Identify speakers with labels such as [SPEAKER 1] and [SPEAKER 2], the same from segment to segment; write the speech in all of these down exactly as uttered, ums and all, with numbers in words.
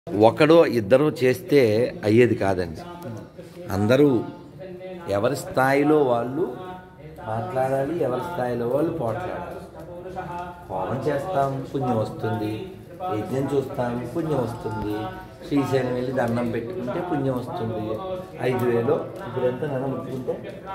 [SPEAKER 1] ఒకడో ఇద్దరో చేస్తే అయ్యేది కాదండి. అందరూ ఎవరి స్థాయిలో వాళ్ళు మాట్లాడాలి, ఎవరి స్థాయిలో వాళ్ళు పోట్లాడాలి. హోమం చేస్తాం, పుణ్యం వస్తుంది. యజ్ఞం చూస్తాం, పుణ్యం వస్తుంది. శ్రీశైలం వెళ్ళి దండం పెట్టుకుంటే పుణ్యం వస్తుంది. ఐదు వేలు ఇప్పుడు ఎంత నన్ను ముట్టుకుంటే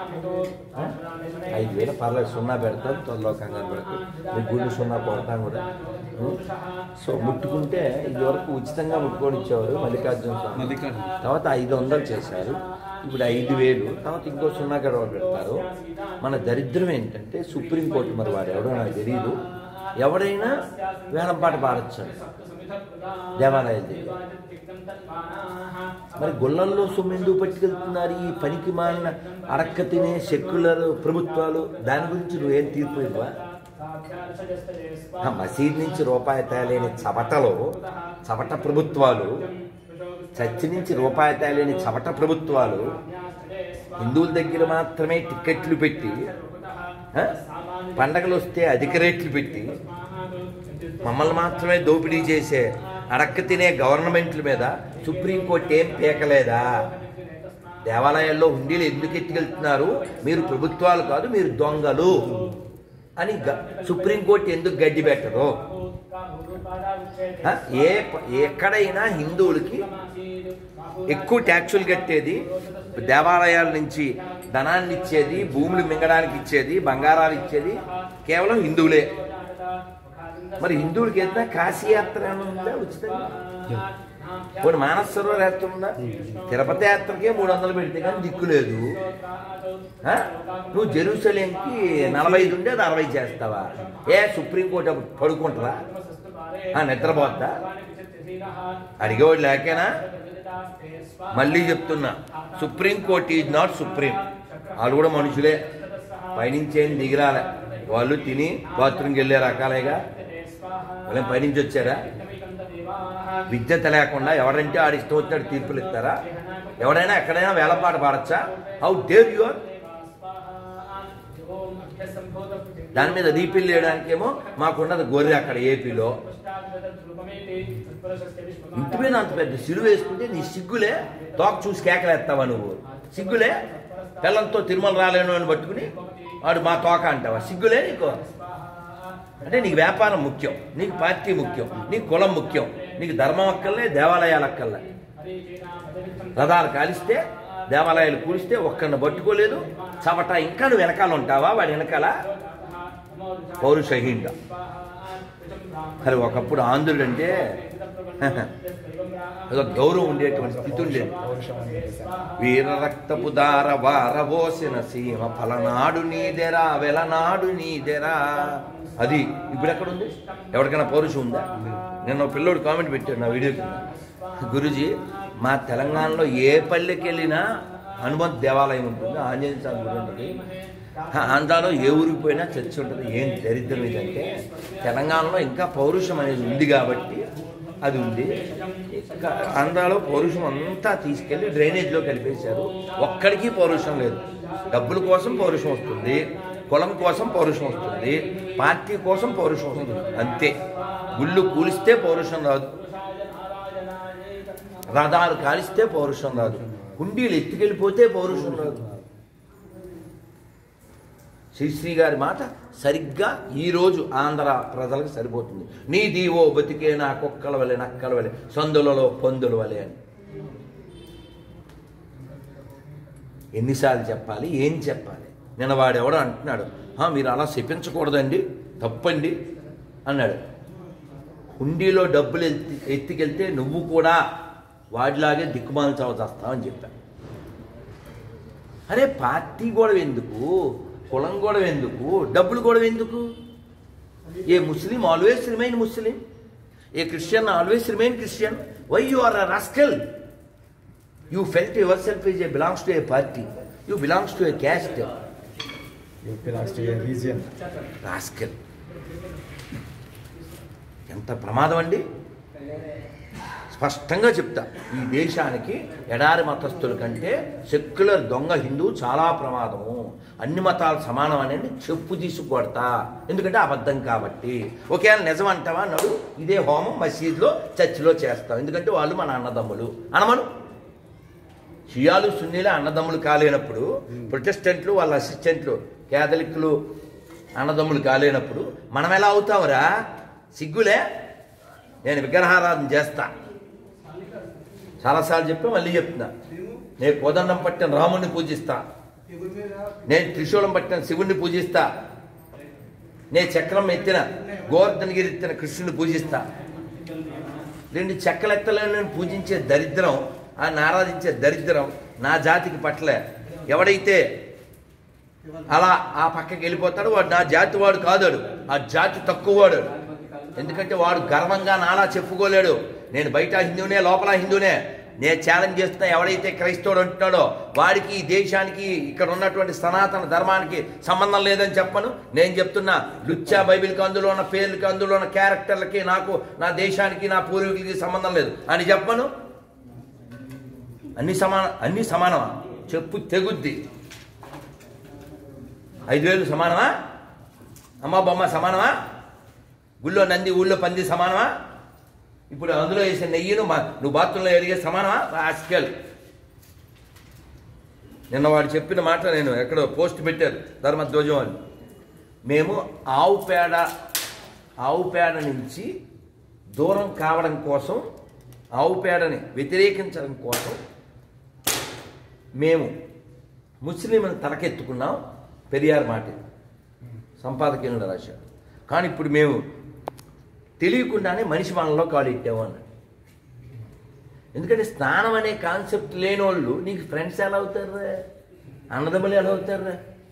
[SPEAKER 1] ఐదు వేలు పర్లేదు, సున్నా పెడతాం, త్వరలో కంగారు పెడతాం. మీ గుళ్ళు సున్నా కొడతాం కూడా. సో ముట్టుకుంటే ఇదివరకు ఉచితంగా ముట్టుకొని ఇచ్చేవారు మల్లికార్జున స్వామి. తర్వాత ఐదు వందలు చేశారు, ఇప్పుడు ఐదు వేలు. తర్వాత ఇంకో సున్నా గడవ పెడతారు. మన దరిద్రం ఏంటంటే సుప్రీంకోర్టు, మరి వాడు ఎవడో నాకు తెలియదు, ఎవడైనా వేలంపాట పాడొచ్చాడు దేవాలయాలు దగ్గర. మరి గుళ్ళల్లో సొమ్ము ఎందుకు పట్టుకెళ్తున్నారు ఈ పనికి మాలిన అడక్క తినే సెక్యులర్ ప్రభుత్వాలు? దాని గురించి నువ్వేం తీర్పు ఇవ్వా? మసీద్ నుంచి రూపాయి తేలేని చవటలో చవట ప్రభుత్వాలు, చర్చి నుంచి రూపాయి తేలేని చవట ప్రభుత్వాలు హిందువుల దగ్గర మాత్రమే టికెట్లు పెట్టి, పండగలు వస్తే అధిక రేట్లు పెట్టి మమ్మల్ని మాత్రమే దోపిడీ చేసే అడక్క తినే గవర్నమెంట్ల మీద సుప్రీంకోర్టు ఏం పీకలేదా? దేవాలయాల్లో హుండీలు ఎందుకు ఎత్తుకెళ్తున్నారు? మీరు ప్రభుత్వాలు కాదు, మీరు దొంగలు అని సుప్రీంకోర్టు ఎందుకు గడ్డి పెట్టరు? ఏ ఎక్కడైనా హిందువులకి ఎక్కువ ట్యాక్సులు కట్టేది, దేవాలయాల నుంచి ధనాన్ని ఇచ్చేది, భూములు మింగడానికి ఇచ్చేది, బంగారాలు ఇచ్చేది కేవలం హిందువులే. మరి హిందువులకి ఎంత కాశీ యాత్ర ఉందా ఉచితంగా? కొన్ని మానస సరోవర్ యాత్ర ఉందా? తిరుపతి యాత్రకే మూడు వందలు పెడితే కానీ దిక్కు లేదు. నువ్వు జెరూసలేంకి నలభై ఐదు ఉండే అరవై చేస్తావా? ఏ సుప్రీంకోర్టు అప్పుడు పడుకుంటారా? నిద్రపోద్దా? అడిగేవాడు లేకేనా? మళ్ళీ చెప్తున్నా, సుప్రీంకోర్టు ఈజ్ నాట్ సుప్రీం. వాళ్ళు కూడా మనుషులే, పైనుంచి ఏం దిగిరాలే. వాళ్ళు తిని బాత్రూమ్కి వెళ్ళే రకాలేగా, వాళ్ళేం పైనుంచి వచ్చారా? విద్యత లేకుండా ఎవడంటే ఆడి ఇష్టం వచ్చాడు తీర్పులు ఇస్తారా? ఎవడైనా ఎక్కడైనా వేలపాట పాడచ్చా? How dare you are? దాని మీద రీపిల్ చేయడానికేమో మాకున్నది గొర్రె అక్కడ ఏపీలో. ఇంటి మీద అంత పెద్ద సిలువ వేసుకుంటే నీ సిగ్గులే? తోక చూసి కేకలేస్తావా నువ్వు? సిగ్గులే? పిల్లలతో తిరుమల రాలేను అని పట్టుకుని వాడు మా తోక అంటావా? సిగ్గులే నీకు? అంటే నీకు వ్యాపారం ముఖ్యం, నీకు పార్టీ ముఖ్యం, నీకు కులం ముఖ్యం, నీకు ధర్మం అక్కర్లే, దేవాలయాలు అక్కర్లే. రథాలు కాలిస్తే, దేవాలయాలు కూలిస్తే ఒక్కడిని పట్టుకోలేదు. చవట ఇంకా నువ్వు వెనకాల ఉంటావా? వాడి వెనకాల పౌరుషహీనుడు. మరి ఒకప్పుడు ఆంధ్రుడు అంటే గౌరవం ఉండేటువంటి స్థితి ఉండేది. వీర రక్తపు దార వారబోసిన సీమ ఫలనాడు నీదెరా వెలనాడు నీదెరా. అది ఇప్పుడు ఎక్కడుంది? ఎవరికైనా పౌరుషం ఉందా? నిన్న పిల్లోడు కామెంట్ పెట్టాడు నా వీడియో కింద, గురూజీ మా తెలంగాణలో ఏ పల్లెకి వెళ్ళినా హనుమంత్ దేవాలయం ఉంటుంది, ఆంజనేయ స్వామి గుడి ఉంటుంది, ఆంధ్రాలో ఏ ఊరికి పోయినా చర్చి ఉంటుంది. ఏం దరిద్రం ఇదంటే తెలంగాణలో ఇంకా పౌరుషం అనేది ఉంది కాబట్టి అది ఉంది. ఆంధ్రాలో పౌరుషం అంతా తీసుకెళ్ళి డ్రైనేజ్లో కలిపేశారు. ఒక్కడికి పౌరుషం లేదు. డబ్బుల కోసం పౌరుషం వస్తుంది, కులం కోసం పౌరుషం వస్తుంది, పార్టీ కోసం పౌరుషం వస్తుంది, అంతే. గుళ్ళు కూలిస్తే పౌరుషం రాదు, రథాలు కాలిస్తే పౌరుషం రాదు, హుండీలు ఎత్తుకెళ్ళిపోతే పౌరుషం రాదు. శ్రీశ్రీ గారి మాట సరిగ్గా ఈరోజు ఆంధ్ర ప్రజలకు సరిపోతుంది. నీ దీవో బతికే నా కుక్కల వలె నక్కల వలె సందులలో పొందుల వలె అని ఎన్నిసార్లు చెప్పాలి? ఏం చెప్పాలి? నిన్న వాడు ఎవడో అంటున్నాడు, మీరు అలా చెప్పించకూడదండి, తప్పండి అన్నాడు. హుండీలో డబ్బులు ఎత్తి ఎత్తికెళ్తే నువ్వు కూడా వాడిలాగే దిక్కుమాల చదువుతావని చెప్పాను. అరే పార్టీ గొడవ ఎందుకు? కులం గొడవ ఎందుకు? డబ్బులు గొడవ ఎందుకు? A Muslim always remain Muslim, a Christian always remain Christian. Why you are a rascal? You felt your self is a belongs to a party, you belongs to a caste, you belongs to a region. Rascal, ఎంత ప్రమాదం అండి! స్పష్టంగా చెప్తా, ఈ దేశానికి ఎడారి మతస్థుల కంటే secular దొంగ హిందూ చాలా ప్రమాదము. అన్ని మతాలు సమానం అనేది చెప్పు తీసుకొడతా, ఎందుకంటే అబద్ధం కాబట్టి. ఒకేలా నిజం అంటావా నడు, ఇదే హోమం మసీదులో చర్చిలో చేస్తాం, ఎందుకంటే వాళ్ళు మన అన్నదమ్ములు అనమను. షియాలు సున్నీలు అన్నదమ్ములు కాలేనప్పుడు, ప్రొటెస్టెంట్లు వాళ్ళ అసిస్టెంట్లు క్యాథలిక్లు అన్నదమ్ములు కాలేనప్పుడు మనం ఎలా అవుతావురా? సిగ్గులే. నేను విగ్రహారాధన చేస్తా, చాలాసార్లు చెప్పి మళ్ళీ చెప్తున్నా. నేను కోదండం పట్టిన రాముడిని పూజిస్తా, నేను త్రిశూలం పట్టిన శివుణ్ణి పూజిస్తా, నేను చక్రం ఎత్తిన గోవర్ధనగిరి ఎత్తిన కృష్ణుని పూజిస్తా. రెండు చెక్కలెత్తలను పూజించే దరిద్రం, ఆయన ఆరాధించే దరిద్రం నా జాతికి పట్లే. ఎవడైతే అలా ఆ పక్కకి వెళ్ళిపోతాడు వాడు నా జాతి వాడు కాదాడు, ఆ జాతి తక్కువ వాడు. ఎందుకంటే వాడు గర్వంగా నాలా చెప్పుకోలేడు, నేను బయట హిందూనే లోపల హిందూనే. నేను ఛాలెంజ్ చేస్తున్నా, ఎవడైతే క్రైస్తవుడు అంటున్నాడో వాడికి ఈ దేశానికి ఇక్కడ ఉన్నటువంటి సనాతన ధర్మానికి సంబంధం లేదని చెప్పను. నేను చెప్తున్నా, లుచ్చా బైబిల్కి అందులో ఉన్న పేర్లకి అందులో ఉన్న క్యారెక్టర్లకి నాకు నా దేశానికి నా పూర్వీకులకి సంబంధం లేదు అని చెప్పను. అన్ని సమాన అన్ని సమానమా? చెప్పు తెగుద్ది. ఐదు వేలు సమానమా? అమ్మ బొమ్మ సమానమా? గుళ్ళో నంది ఊళ్ళో పంది సమానమా? ఇప్పుడు అందులో వేసే నెయ్యిను నువ్వు బాత్రూంలో ఎరిగే సమానమా? ఆస్కెల్. నిన్న వాడు చెప్పిన మాట నేను ఎక్కడో పోస్ట్ పెట్టారు ధర్మధ్వజం అని. మేము ఆవు పేడ ఆవు పేడ నుంచి దూరం కావడం కోసం, ఆవు పేడని వ్యతిరేకించడం కోసం మేము ముస్లింలను తలకెత్తుకున్నాం. పెరియార్ మాట సంపాదకీయుడు రాశాడు. కానీ ఇప్పుడు మేము తెలియకుండానే మనిషి మనలో కాలు ఇట్టాము అన్నాడు. ఎందుకంటే స్నానం అనే కాన్సెప్ట్ లేని వాళ్ళు నీకు ఫ్రెండ్స్ ఎలా అవుతారా? అన్నదమ్ములు ఎలా అవుతారా?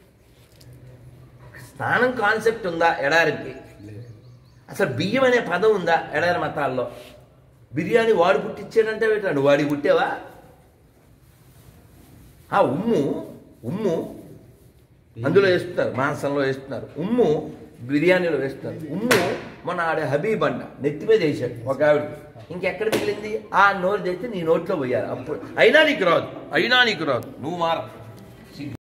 [SPEAKER 1] స్నానం కాన్సెప్ట్ ఉందా ఎడారికి? అసలు బియ్యం అనే పదం ఉందా ఎడారి మతాల్లో? బిర్యానీ వాడు పుట్టించాడంటే పెట్టాడు, నువ్వు వాడికి పుట్టావా? ఆ ఉమ్ము ఉమ్ము అందులో వేస్తున్నారు, మాంసంలో వేస్తున్నారు, ఉమ్ము బిర్యానీలో వేస్తున్నారు. ఉమ్ము మన ఆడే హబీబ్ అంట నెత్తి మీద వేసాడు ఒక ఆవిడకి, ఇంకెక్కడ మిగిలింది? ఆ నోరు తెచ్చి నీ నోట్లో పోయారు. అప్పుడు అయినా నీకు రాదు, అయినా నీకు రాదు, నువ్వు మార.